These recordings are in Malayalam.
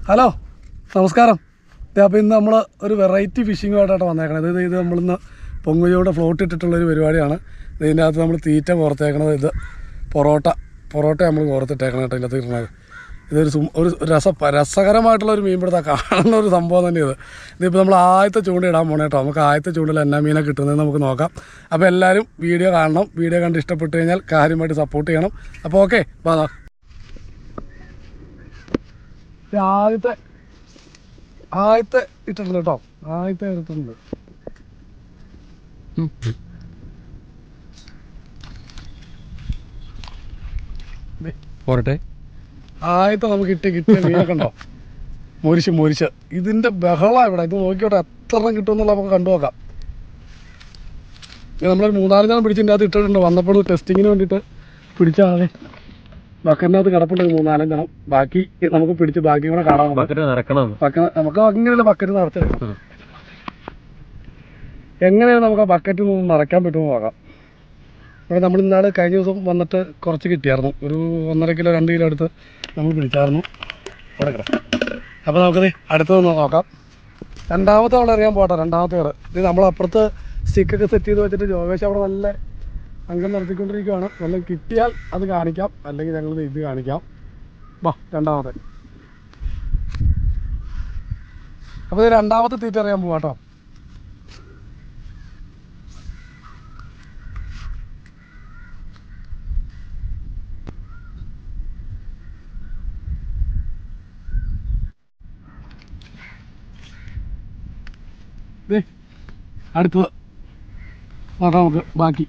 ഹലോ, നമസ്കാരം. അപ്പോൾ ഇന്ന് നമ്മൾ ഒരു വെറൈറ്റി ഫിഷിങ്ങുമായിട്ടാണ് വന്നേക്കണത്. ഇത് നമ്മളിന്ന് പൊങ്ങുചൂടെ ഫ്ലോട്ട് ഇട്ടിട്ടുള്ളൊരു പരിപാടിയാണ്. ഇതിൻ്റെ അകത്ത് നമ്മൾ തീറ്റ പുറത്തേക്കണത്. ഇത് പൊറോട്ട നമ്മൾ പുറത്തിട്ടേക്കണം കേട്ടോ. ഇതിനകത്ത് ഇടുന്നത് ഒരു രസകരമായിട്ടുള്ളൊരു മീൻപിടുത്തം കാണുന്ന ഒരു സംഭവം തന്നെ ഇതിപ്പോൾ നമ്മൾ ആദ്യത്തെ ചൂണ്ടയിടാൻ പോകണം കേട്ടോ. നമുക്ക് ആദ്യത്തെ ചൂണ്ടയിൽ എന്നാ മീനെ കിട്ടുന്നതെന്ന് നമുക്ക് നോക്കാം. അപ്പോൾ എല്ലാവരും വീഡിയോ കാണണം. വീഡിയോ കണ്ട് ഇഷ്ടപ്പെട്ട് കഴിഞ്ഞാൽ കാര്യമായിട്ട് സപ്പോർട്ട് ചെയ്യണം. അപ്പോൾ ഓക്കെ, വാ. ആദ്യത്തെ ഇട്ടിട്ടുണ്ട് കേട്ടോ. ആദ്യത്തെ ഇട്ടിട്ടുണ്ട്. പോരട്ടെ. ആദ്യത്തെ നമുക്ക് കിട്ടിയ മീനൊക്കെ ഉണ്ടോ? മൊരിച്ച് ഇതിന്റെ ബഹള ഇവിടെ. ഇത് നോക്കിയോട്ടെ എത്ര എണ്ണം കിട്ടുമെന്നുള്ള നമുക്ക് കണ്ടു നോക്കാം. നമ്മളൊരു 3-4 ജനം പിടിച്ചിൻ്റെ അകത്ത് ഇട്ടിട്ടുണ്ട്. വന്നപ്പോൾ ടെസ്റ്റിങ്ങിന് വേണ്ടിയിട്ട് പിടിച്ചാണ്. ബക്കറ്റിനകത്ത് കിടപ്പുണ്ട് 3-4 ജനം. ബാക്കി നമുക്ക് പിടിച്ച് ബാക്കി കൂടെ കാണാം. നമുക്ക് അങ്ങനെയല്ല ബക്കറ്റ് നിറച്ചത്. എങ്ങനെയാണ് നമുക്ക് ആ ബക്കറ്റിൽ നിന്ന് നിറയ്ക്കാൻ പറ്റുമോ നോക്കാം. ഇവിടെ നമ്മൾ ഇന്നാൾ കഴിഞ്ഞ ദിവസം വന്നിട്ട് കുറച്ച് കിട്ടിയായിരുന്നു. ഒരു 1.5 കിലോ 2 കിലോ എടുത്ത് നമ്മൾ പിടിച്ചായിരുന്നു. ഇവിടെ കിടക്കാം. അപ്പോൾ നമുക്കത് അടുത്തതൊന്ന് നോക്കാം. രണ്ടാമത്തെ വെള്ളം അറിയാൻ പോട്ടെ. രണ്ടാമത്തെ വെള്ളം ഇത് നമ്മളപ്പുറത്ത് സ്റ്റിക്കൊക്കെ സെറ്റ് ചെയ്ത് വെച്ചിട്ട് ജോവേശ് അവിടെ നല്ല അംഗം നടത്തിക്കൊണ്ടിരിക്കുകയാണ്. വെള്ളം കിട്ടിയാൽ അത് കാണിക്കാം, അല്ലെങ്കിൽ ഞങ്ങൾ ഇത് കാണിക്കാം. വാ, രണ്ടാമത്തെ. അപ്പോൾ ഇത് രണ്ടാമത്തെ തീറ്റ അറിയാൻ പോവാം കേട്ടോ. അടുത്തത് നോക്കാം നമുക്ക് ബാക്കി.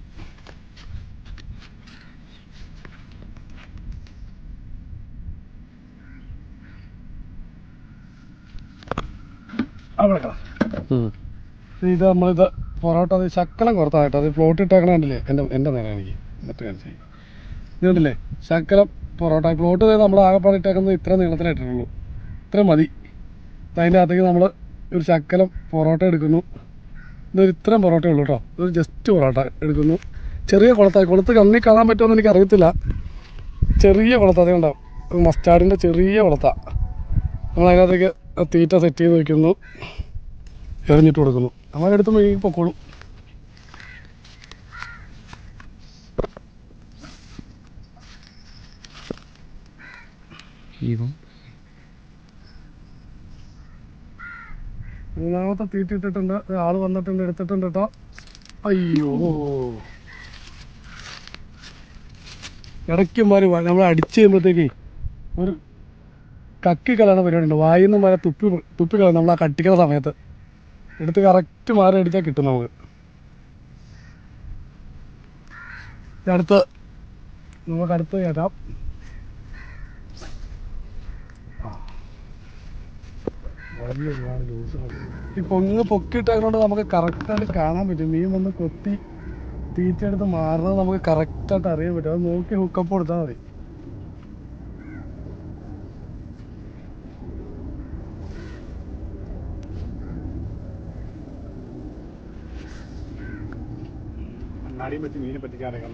അവിടെ ഇത് നമ്മളിത് പൊറോട്ട അത് ശക്കലം കുറത്തായിട്ട് അത് ഫ്ലോട്ട് ഇട്ടേക്കണ കണ്ടില്ലേ? എൻ്റെ നേരം എനിക്ക് എന്നിട്ട് കാണിച്ചു ഇത് കണ്ടില്ലേ? ശക്കലം പൊറോട്ട ഫ്ലോട്ട് ചെയ്ത് നമ്മൾ ആകെപ്പാട് ഇട്ടേക്കുന്നത് ഇത്ര നീളത്തിലായിട്ടുള്ളൂ. ഇത്ര മതി. അതിൻ്റെ അകത്തേക്ക് നമ്മൾ ഒരു ശക്കലം പൊറോട്ട എടുക്കുന്നു. ഇതൊരു ഇത്രയും പൊറോട്ടയേ ഉള്ളൂ കേട്ടോ. ഇതൊരു ജസ്റ്റ് പൊറോട്ട എടുക്കുന്നു. ചെറിയ കുളത്ത് കണ്ണി കാണാൻ പറ്റുമെന്ന് എനിക്കറിയത്തില്ല. ചെറിയ കുളത്ത അതുകൊണ്ടാവും. മസ്റ്റാർഡിൻ്റെ ചെറിയ കുളത്ത. നമ്മൾ അതിനകത്തേക്ക് തീറ്റ സെറ്റ് ചെയ്ത് വയ്ക്കുന്നു. എറിഞ്ഞിട്ട് കൊടുക്കുന്നു. നമ്മളെടുത്ത് മീൻ പൊക്കോളും. മൂന്നാമത്തെ തീറ്റ ഇട്ടിട്ടുണ്ട്. ആള് വന്നിട്ടുണ്ട്, എടുത്തിട്ടുണ്ട് കേട്ടോ. അയ്യോ, ഇടയ്ക്കുമാര് നമ്മൾ അടിച്ച് കഴിയുമ്പോഴത്തേക്ക് ഒരു കക്കി കളയണ പരിപാടി ഉണ്ട്. വായിൽ നിന്ന് വരെ തുപ്പി കളയും. നമ്മൾ ആ കട്ടിക്കുന്ന സമയത്ത് എടുത്ത് കറക്റ്റ് മാറി അടിച്ചാൽ കിട്ടും നമുക്ക്. നമുക്കടുത്ത് കയറ്റാം. ഈ പൊക്കിയിട്ടതുകൊണ്ട് നമുക്ക് കറക്റ്റായിട്ട് കാണാൻ പറ്റും. മീൻ വന്ന് കൊത്തി തീറ്റ എടുത്ത് മാറുന്നത് നമുക്ക് കറക്റ്റായിട്ട് അറിയാൻ പറ്റും. അത് നോക്കി ഹുക്കപ്പ് കൊടുത്താൽ മതി. കണ്ണാടിയും വെച്ച് മീനെ പറ്റിക്കാനൊക്കെ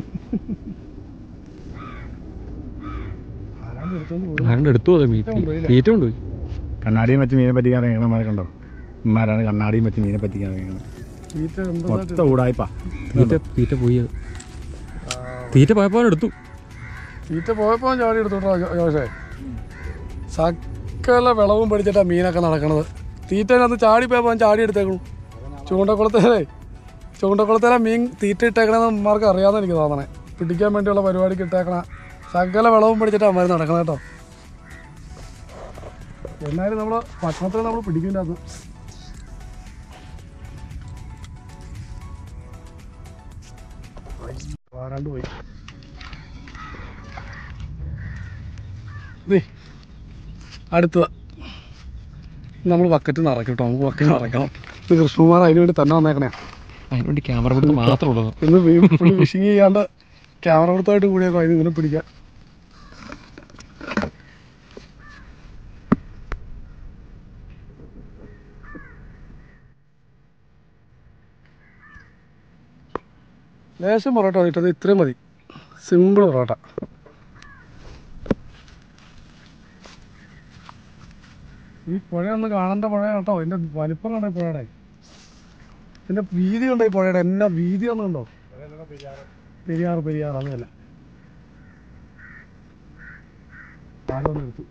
കണ്ണാടിയും വെച്ച് മീനെ പറ്റിക്കാൻ ഇറങ്ങണമാരെ കണ്ടോ? ഇമാരാണ് കണ്ണാടിയും വെച്ച് മീനെ പറ്റിക്കാൻ ഇറങ്ങണം. മൊത്തം ഊടായിപ്പാ. തീറ്റ പോയി. തീറ്റ പോയപ്പോൾ എടുത്തു. തീറ്റ പോയപ്പോൾ ചാടി എടുത്തോട്ടോ ജോഷേ. സകല വിളവും പിടിച്ചിട്ടാണ് മീനൊക്കെ നടക്കണത്. തീറ്റനകത്ത് ചാടിപ്പോയപ്പോൾ ചാടി എടുത്തേക്കണം. ചൂണ്ടക്കുളത്തേലെ മീൻ തീറ്റ ഇട്ടേക്കണമെന്ന് അമ്മമാർക്ക് അറിയാമെന്ന് എനിക്ക് തോന്നണേ. പിടിക്കാൻ വേണ്ടിയുള്ള പരിപാടിക്ക് ഇട്ടേക്കണ സകല വിളവും പിടിച്ചിട്ടാണ് അമ്മമാർ നടക്കണം കേട്ടോ. എന്നാലും നമ്മൾ ഭക്ഷണത്തിൽ നമ്മൾ പിടിക്കില്ല. അത് വാരാണ്ട് പോയി. അടുത്തത് നമ്മൾ ബക്കറ്റ് നിറയ്ക്കും കേട്ടോ. നമുക്ക് ബക്കറ്റ് നിറയ്ക്കണം. ഇത് കൃഷ്ണകുമാർ അതിന് വേണ്ടി തന്നെ വന്നേക്കണേ. അതിനുവേണ്ടി ക്യാമറ പിടുത്തം മാത്രമേ ഉള്ളൂ. ഇന്ന് ഫിഷിങ് ചെയ്യാണ്ട് ക്യാമറ പിടുത്തമായിട്ട് കൂടിയേക്കോ അതിന് ഇങ്ങനെ പിടിക്കാം. ലേശം പൊറോട്ട വന്നിട്ടത് ഇത്രയും മതി. സിമ്പിൾ പൊറോട്ട. ഈ പുഴ ഒന്ന് കാണേണ്ട പുഴ കേട്ടോ. ഇതിൻ്റെ വലിപ്പം കണ്ടോ ഈ പുഴയുടെ, ഇതിൻ്റെ വീതി കണ്ടോ ഈ പുഴയുടെ, എന്നാ വീതി ഒന്നുണ്ടോ. പെരിയാർ അതല്ല. പാലൊന്നും എടുത്തു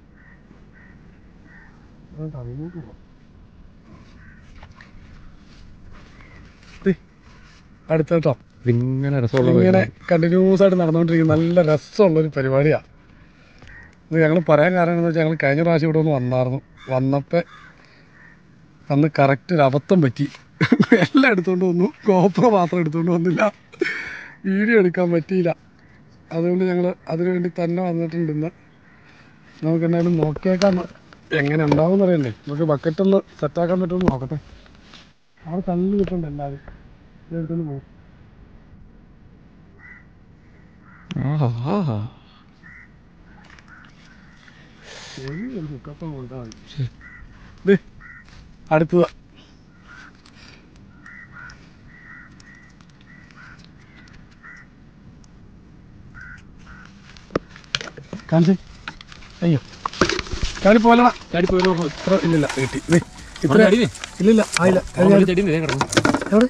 അടുത്ത കേട്ടോ. ഇങ്ങനെ കണ്ടിന്യൂസ് ആയിട്ട് നടന്നുകൊണ്ടിരിക്കുന്ന നല്ല രസമുള്ളൊരു പരിപാടിയാണ് ഇത്. ഞങ്ങൾ പറയാൻ കാരണം എന്താണെന്ന് വെച്ചാൽ ഞങ്ങൾ കഴിഞ്ഞ പ്രാവശ്യം ഇവിടെ ഒന്ന് വന്നായിരുന്നു. വന്നപ്പോൾ അന്ന് കറക്റ്റ് ഒരു അബദ്ധം പറ്റി. എല്ലാം എടുത്തുകൊണ്ട് വന്നു, ഗോപ്രോ മാത്രം എടുത്തുകൊണ്ട് വന്നില്ല, വീഡിയോ എടുക്കാൻ പറ്റിയില്ല. അതുകൊണ്ട് ഞങ്ങൾ അതിനു വേണ്ടി തന്നെ വന്നിട്ടുണ്ട് ഇന്ന്. നമുക്ക് എന്തായാലും നോക്കിയേക്കാം എങ്ങനെ ഉണ്ടാവും എന്നറിയണ്ടേ. നമുക്ക് ബക്കറ്റൊന്ന് സെറ്റാക്കാൻ പറ്റുമെന്ന് നോക്കട്ടെ. അവിടെ തള്ളി കിട്ടണ്ട എല്ലാവരും ഇതെടുത്തൊന്ന് പോകും. അടുത്തത് കാണിച്ചേ. അയ്യോ ചാടി പോലണ, ചാടി പോയാലോ. ഇത്ര ഇല്ലില്ല കിട്ടി. ഇത്ര ഇല്ലില്ല ആയില്ല. എവിടെ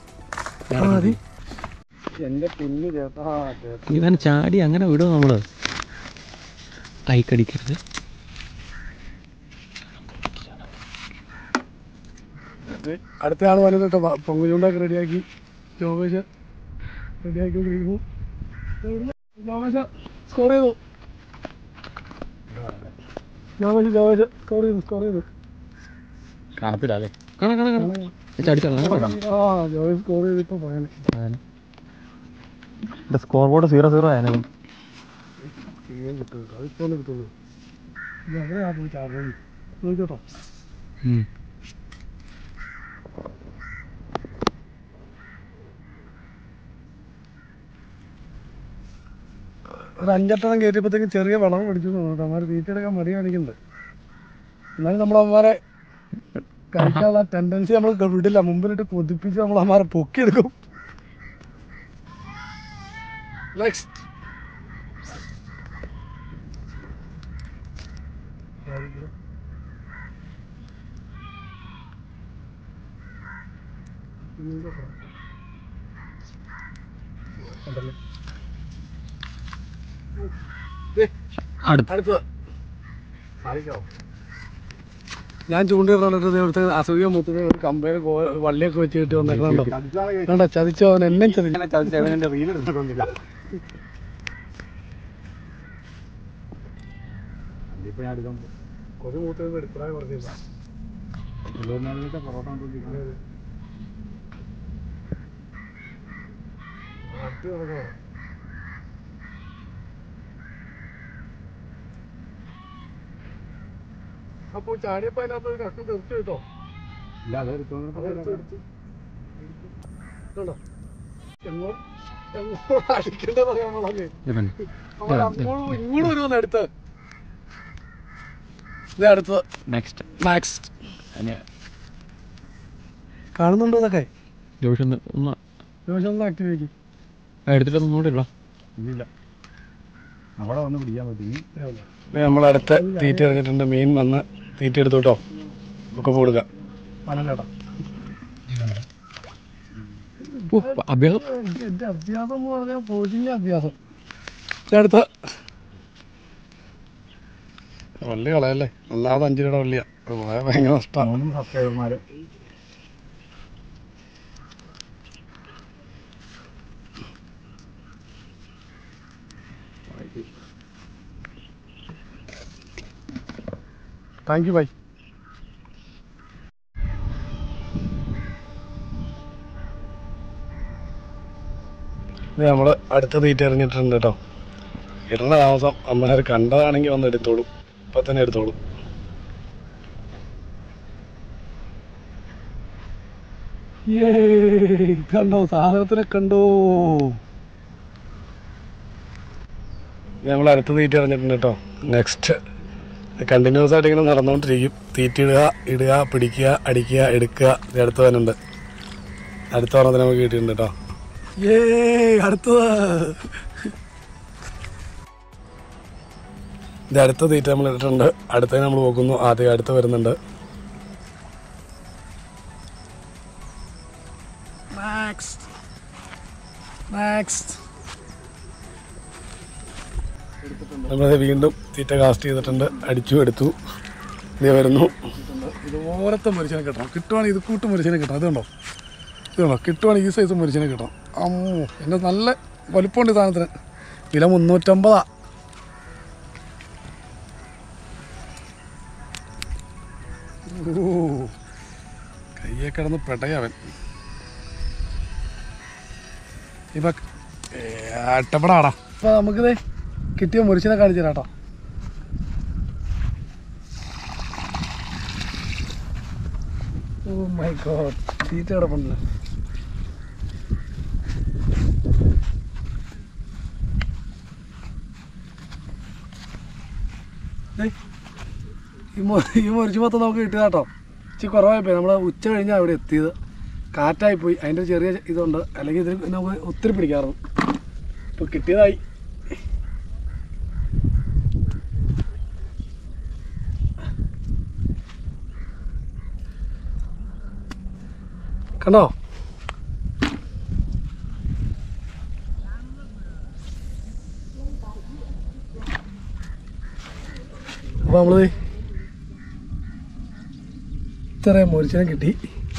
എന്റെ പുല്ല് ചേട്ടാ. ഇവൻ ചാടി അങ്ങനെ വിടും നമ്മള്, കൈക്കടിക്കരുത്. അടുത്ത ആൾ വന്നത് കേട്ടോ. പൊങ്ങുചൂണ്ടൊക്കെ റെഡിയാക്കി ജോമേശ് റെഡിയാക്കിക്കൊണ്ടിരിക്കുന്നു. ജോമേശ് സ്കോർ ചെയ്തു. ജോമേശ് സ്കോർ ചെയ്തു. കാണത്തില്ല അല്ലേ? ജോമേശ് സ്കോർ ചെയ്തിപ്പോ പോയാൽ സ്കോർ ബോർഡ് 0-0 ആയാലും കിട്ടും. അതിപ്പോ കിട്ടുള്ളൂ. എവിടെയാ പോയി ചാടുന്നത് നോക്കിട്ടോ. ഒരു 5-8 കയറ്റിയപ്പോഴത്തേക്കും ചെറിയ വെള്ളം പിടിച്ചു തോന്നുന്നു. അവന്മാർ തീറ്റെടുക്കാൻ മടി കാണിക്കുന്നുണ്ട്. എന്നാലും നമ്മൾ അവന്മാരെ കഴിക്കാനുള്ള ടെൻഡൻസി നമ്മൾ വിടില്ല. മുമ്പിലിട്ട് കൊതിപ്പിച്ച് നമ്മൾ അവന്മാരെ പൊക്കിയെടുക്കും. നെക്സ്റ്റ് അടുത്തത് ഞാൻ ചൂണ്ടിടുന്നിട്ട് ഇവിടുത്തെ അസൂയ മുത്തിന് ഒരു കമ്പയിൽ വള്ളിയൊക്കെ വെച്ച് കിട്ടി വന്നേക്കണോ. കണ്ടോ ചതിച്ചോ, അവൻ എന്നെ ചതിച്ചവനെ റീലെടുത്തിട്ടൊന്നുമില്ല. കൊതി മൂത്തത് എടുക്കാൻ പറഞ്ഞില്ല. പൊറോട്ട അപ്പൊ ചാടിയപ്പോ അതിനകത്ത് കഷ്ണം തെറിച്ചു കേട്ടോ. അടിക്കേണ്ടത് പറയാനുള്ളതല്ലേ. ഇങ്ങോട്ട് വരുമെന്ന് അടുത്ത്. ഇത് അടുത്തത് നെക്സ്റ്റ് കാണുന്നുണ്ടോ ഇതൊക്കെ? ജോഷൊന്ന് ആക്റ്റീവ് ആക്കി എടുത്തിട്ട് നോട്ടില്ല. അവിടെ വന്ന് പിടിക്കാൻ പറ്റും. നമ്മളടുത്ത തീറ്റ ഇറങ്ങിയിട്ടുണ്ട്. മീൻ വന്ന് തീറ്റ എടുത്തു കേട്ടോ. ഒക്കെ കൊടുക്കാം. പനല്ലേട്ടാ എന്റെ അഭ്യാസം എന്ന് പറഞ്ഞാൽ പോലീസിന്റെ അഭ്യാസം. അടുത്ത വള്ളി കളയല്ലേ. ഒന്നാമത് 5 രൂപയുടെ വള്ളിയാ. ഭയങ്കര നഷ്ടമാണ്. സബ്സ്ക്രൈബർമാര് താങ്ക് യു ബൈ. ഇത് നമ്മൾ അടുത്ത തീറ്റ എറിഞ്ഞിട്ടുണ്ട് കേട്ടോ. ഇടുന്ന താമസം അമ്മമാർ കണ്ടതാണെങ്കിൽ വന്ന് എടുത്തോളും. ഇപ്പം തന്നെ എടുത്തോളും. കണ്ടോ സാധനത്തിനെ കണ്ടോ. നമ്മൾ അടുത്ത തീറ്റ എറിഞ്ഞിട്ടുണ്ട് കേട്ടോ. നെക്സ്റ്റ് കണ്ടിന്യൂസ് ആയിട്ട് ഇങ്ങനെ നടന്നുകൊണ്ടിരിക്കും. തീറ്റ ഇടുക പിടിക്കുക അടിക്കുക എടുക്കുക. ഇത് അടുത്ത് വരുന്നുണ്ട്. അടുത്ത പറഞ്ഞതിന് നമുക്ക് കിട്ടിയിട്ടുണ്ട് കേട്ടോ. അടുത്തത് ഇത് അടുത്ത തീറ്റ നമ്മൾ ഇട്ടിട്ടുണ്ട്. അടുത്തത് നമ്മൾ നോക്കുന്നു. ആദ്യം അടുത്ത് വരുന്നുണ്ട്. നെക്സ്റ്റ് നമ്മളത് വീണ്ടും തീറ്റ കാസ്റ്റ് ചെയ്തിട്ടുണ്ട്, അടിച്ചു എടുത്തു. ഇതേ വരുന്നു. ഇതുപോലത്തെ മുരിശനെ കിട്ടണം. കിട്ടുവാണെങ്കിൽ ഇത് കൂട്ട് മുരിശനെ കിട്ടണം. ഇതുണ്ടോ, കിട്ടുവാണെങ്കിൽ ഈ സൈസ് മുരിശനെ കിട്ടണം. അമ്മോ, എൻ്റെ നല്ല വലുപ്പമുണ്ട് ഈ സാധനത്തിന്. വില 350. ഓ, കയ്യെ കിടന്ന് പെടയവൻ. ഇപ്പം അട്ടപ്പെടാടാ. അപ്പോൾ നമുക്കിത് കിട്ടിയ മുരിശിനെ കാണിച്ചു തരാം കേട്ടോ. ഓ മൈ ഗോഡ്, തീറ്റ കിടപ്പുണ്ടല്ലോ. ഈ മുരിശ് മൊത്തം നമുക്ക് കിട്ടിയതാ കേട്ടോ. ഇച്ചിരി കുറവായിപ്പോയി. നമ്മൾ ഉച്ച കഴിഞ്ഞാൽ അവിടെ എത്തിയത്. കാറ്റായിപ്പോയി, അതിൻ്റെ ചെറിയ ഇതുണ്ട്. അല്ലെങ്കിൽ ഇതിൽ നമുക്ക് ഒത്തിരി പിടിക്കാറുണ്ട്. ഇപ്പോൾ കിട്ടിയതായി. കണ്ടോ, അപ്പോൾ നമ്മൾ ഇത്രയും മുരിശിനെ കിട്ടി.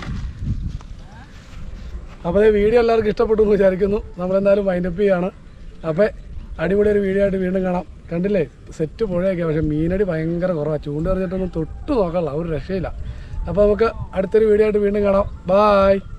അപ്പോൾ വീഡിയോ എല്ലാവർക്കും ഇഷ്ടപ്പെട്ടു എന്ന് വിചാരിക്കുന്നു. നമ്മളെന്തായാലും വൈൻഡപ്പ് ചെയ്യുകയാണ്. അപ്പോൾ അടിപൊളി ഒരു വീഡിയോ ആയിട്ട് വീണ്ടും കാണാം. കണ്ടില്ലേ, സെറ്റ് പുഴയൊക്കെ, പക്ഷേ മീനടി ഭയങ്കര കുറവാണ്. ചൂണ്ട എറിഞ്ഞിട്ടൊന്നും തൊട്ട് നോക്കാനുള്ള ഒരു രക്ഷയില്ല. അപ്പോൾ നമുക്ക് അടുത്തൊരു വീഡിയോ ആയിട്ട് വീണ്ടും കാണാം. ബായ്.